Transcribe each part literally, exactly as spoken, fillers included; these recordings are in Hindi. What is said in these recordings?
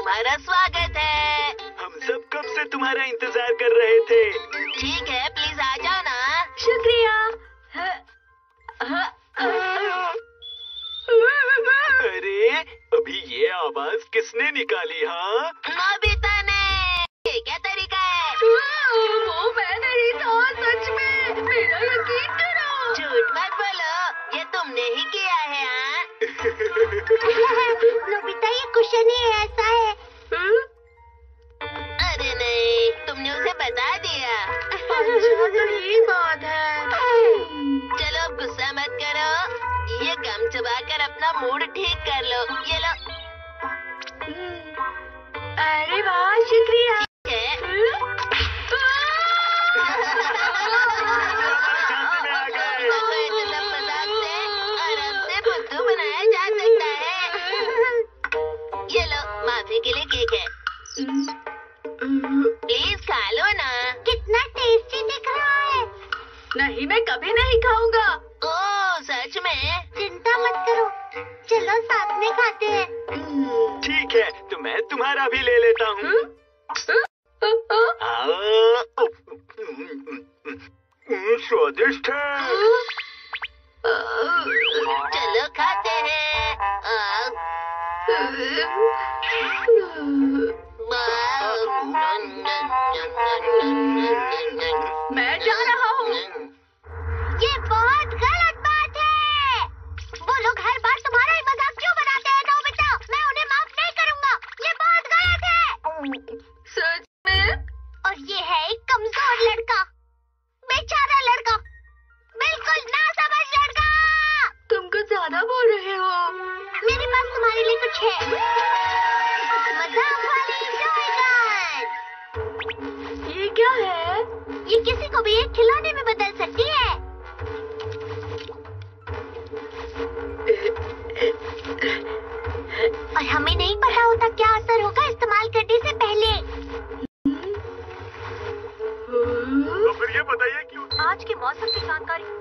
तुम्हारा स्वागत है। हम सब कब से तुम्हारा इंतजार कर रहे थे। ठीक है, प्लीज आ जाओ ना। शुक्रिया। अरे अभी ये आवाज किसने निकाली? हाँ, नोबिता ने। ये क्या तरीका है? वो मैं नहीं था, सच में, मेरा यकीन करो। झूठ मत बोलो, ये तुमने ही किया है। हाँ? नोबिता, ये कुशन ही ऐसा है। अरे नहीं, तुमने उसे बता दिया। अच्छा, तो यही बात है। चलो अब गुस्सा मत करो, ये गम चबाकर अपना मूड ठीक कर लो। ये लो। अरे वाह, शुक्रिया। मजाक से आराम से बुद्धू बनाया जा सकता है। ये लो, माफी के लिए केक है, प्लीज खा लो ना। कितना टेस्टी दिख रहा है। नहीं, मैं कभी नहीं खाऊंगा। ओह, सच में? चिंता मत करो, चलो साथ में खाते हैं। ठीक है, तो मैं तुम्हारा भी ले लेता हूँ। स्वादिष्ट है। चलो खाते हैं। आ, मैं जा रहा हूँ। ये बहुत गलत बात है। वो लोग हर बार तुम्हारा ही मजाक क्यों बनाते हैं नोबिता? मैं उन्हें माफ नहीं करूँगा। ये बहुत गलत है। सच में? और ये है एक कमजोर लड़का, बेचारा लड़का, बिल्कुल नासमझ लड़का। तुम कुछ ज्यादा बोल रहे हो। मेरे पास तुम्हारे लिए कुछ है। मजाक वाली टॉय गन। ये क्या है? ये किसी को भी एक खिलौने में बदल सकती है। और हमें नहीं पता होता क्या असर होगा इस्तेमाल करने से पहले। तो फिर ये बताइए क्यों? आज के मौसम की जानकारी।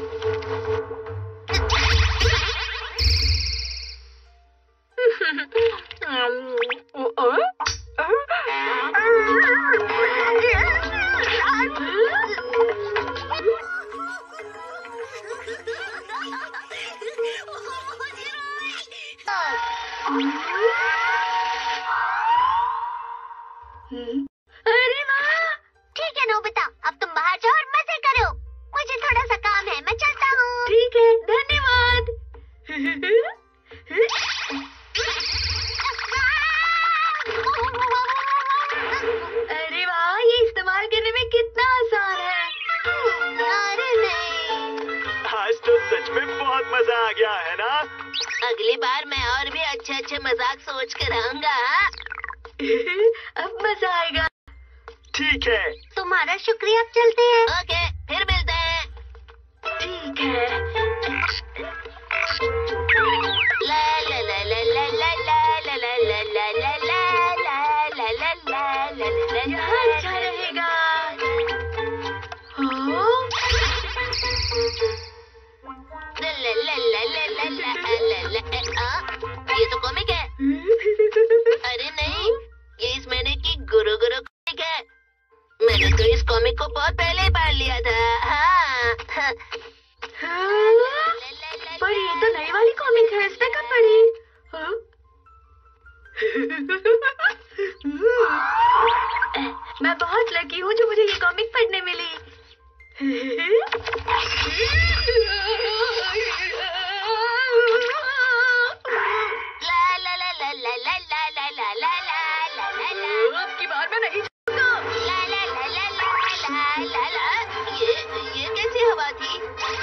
अरे वाह! ठीक है नोबिता, अब तुम बाहर जाओ और मजे करो। मुझे थोड़ा सा काम है, मैं चलता हूँ। ठीक है, धन्यवाद। अरे वाह, ये इस्तेमाल करने में कितना आसान है। अरे नहीं। आज तो सच में बहुत मजा आ गया है ना? अगली बार मैं और भी अच्छे अच्छे मजाक सोच कर आऊंगा। अब मजा आएगा। ठीक है। तुम्हारा शुक्रिया, अब चलते हैं। ओके, फिर मिलते हैं। ठीक है। ला ला ला ला ला ला ला ला ला ला ला ला ला ला ला ला ला ला। यहाँ अच्छा रहेगा। हाँ? ला ला ला ला ला ला ला ला। आ, ये तो कॉमिक है। अरे नहीं, ये इस महीने की गुरु गुरु कॉमिक है। मैंने तो इस कॉमिक को बहुत पहले ही पढ़ लिया था। हाँ। हाँ? पर ये तो नई वाली कॉमिक है, इसमें कब पढ़ी? हाँ? मैं बहुत लकी हूँ जो मुझे ये कॉमिक पढ़ने मिली। ला ला ला ला ला ला ला ला ला ला ला ला ला। अब की बार मैं नहीं जाऊंगा। ला ला ला ला ला ला ला ला। ये ये कैसी हवा थी?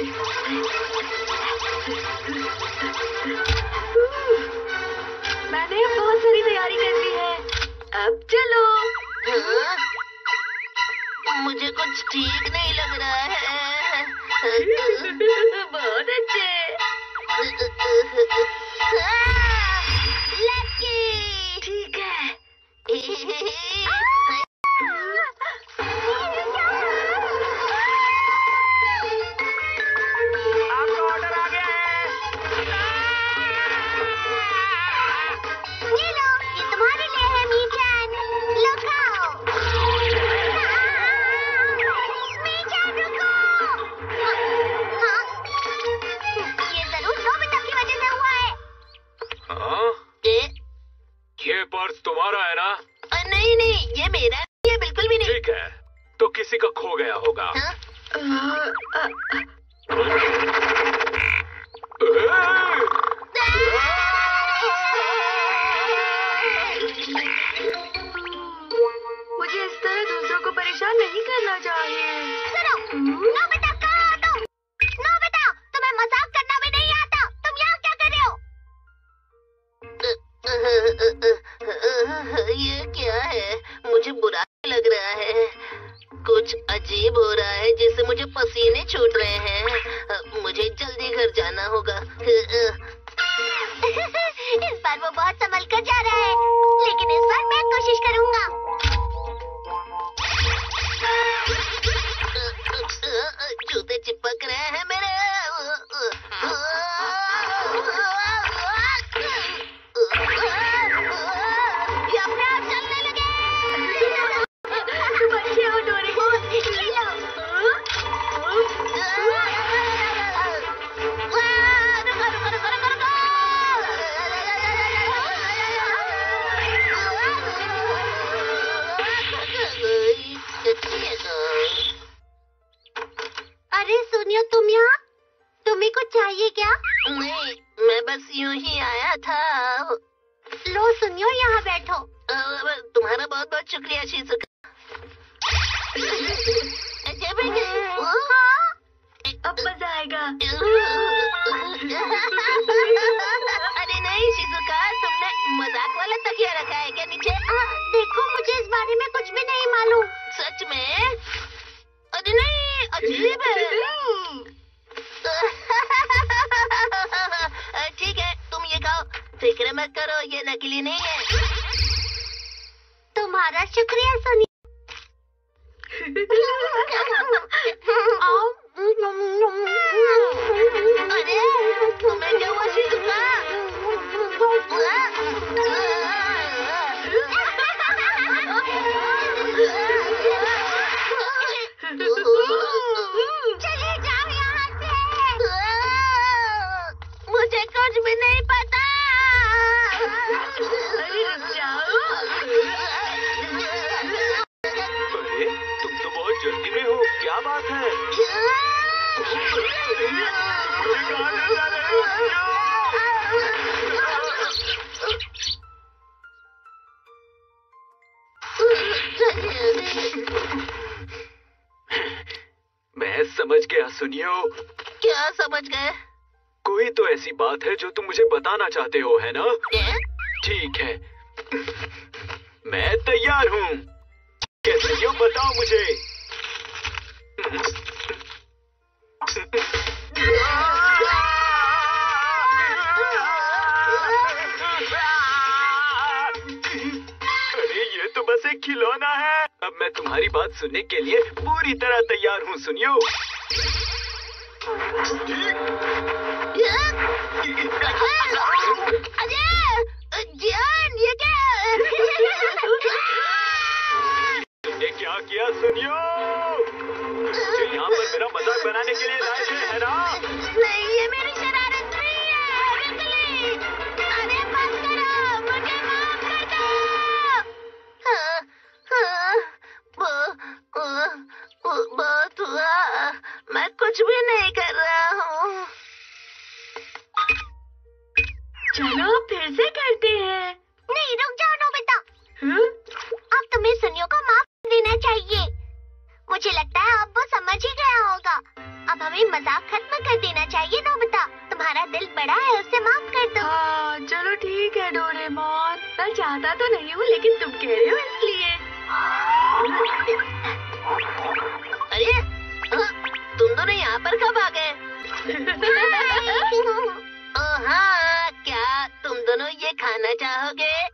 मैंने अब बहुत सारी तैयारी कर ली है। अब चलो। हाँ? मुझे कुछ ठीक नहीं लग रहा है। बहुत अच्छे। लकी। ठीक है। आपका ऑर्डर आ गया है। ये लो, ये तुम्हारे लिए है। है ना? अ, नहीं नहीं, ये मेरा ये बिल्कुल भी नहीं। ठीक है, तो किसी का खो गया होगा। हाँ? मुझे इस तरह दूसरों को परेशान नहीं करना चाहिए। सुनो, नोबिता कहाँ हो तुम? नोबिता, तुम्हें मजाक करना भी नहीं आता। तुम यहाँ क्या कर रहे हो? ये क्या है? मुझे बुरा लग रहा है। कुछ अजीब हो रहा है, जिससे मुझे पसीने छूट रहे हैं। मुझे जल्दी घर जाना होगा। इस बार वो बहुत संभल कर जा रहा है, लेकिन इस बार मैं कोशिश करूंगा। जूते चिपक रहे हैं मेरे। ये अपने आप चलने लगे। तुम अच्छे हो डोरेमोन। ले लो। रुको, रुको, रुको, रुको, रुको। अरे सुनियो, तुम यहाँ? तुम्हें कुछ चाहिए क्या? नहीं, मैं बस यूं ही आया था। लो सुनियो, यहाँ बैठो। अ, तुम्हारा बहुत बहुत शुक्रिया शिजुका। हाँ? अब मजा आएगा। अरे नहीं शिजुका, तुमने मजाक वाला तकिया रखा है क्या नीचे? हाँ, देखो, मुझे इस बारे में कुछ भी नहीं मालूम। सच में? अरे नहीं, अजीब है। ठीक है, तुम ये खाओ। फिक्र मत करो, ये नकली नहीं है। तुम्हारा शुक्रिया सुनियो। अरे तुम्हें क्या हुआ शिजुका? चले जाओ यहाँ से। मुझे कुछ भी नहीं पता। अरे रुक जाओ। अरे तुम तो बहुत जल्दी में हो, क्या बात है? मुझे कहाँ ले जा रहे हो? मैं समझ गया सुनियो। क्या समझ गए? कोई तो ऐसी बात है जो तुम मुझे बताना चाहते हो, है ना? क्या? ठीक है, मैं तैयार हूँ। कैसे क्यों बताओ मुझे। अरे ये तो बस एक खिलौना है। अब मैं तुम्हारी बात सुनने के लिए पूरी तरह तैयार हूँ सुनियो। अजय, जान, ये क्या? तुमने क्या किया सुनियो? मुझे यहाँ पर मेरा मजाक बनाने के लिए लाए थे, है ना? नहीं, ये मेरी शरारत नहीं है, बिल्कुल। अरे बंद करो, मुझे माफ कर दो। हाँ, हाँ, वो, वो, वो, बहुत हुआ। मैं कुछ भी नहीं कर रहा हूँ। चलो फिर से करते हैं। नहीं, रुक जाओ नोबिता। हम्म? अब तुम्हें सुनियो को माफ देना चाहिए। मुझे लगता है अब वो समझ ही गया होगा। अब हमें मजाक खत्म कर देना चाहिए नोबिता। तुम्हारा दिल बड़ा है, उसे माफ कर दो। हाँ, चलो ठीक है डोरेमोन। मैं चाहता तो नहीं हूँ, लेकिन तुम कह रहे हो इसलिए। अरे, हाँ, तुम दोनों यहाँ पर कब आ गए? ओ हाँ, क्या तुम दोनों ये खाना चाहोगे?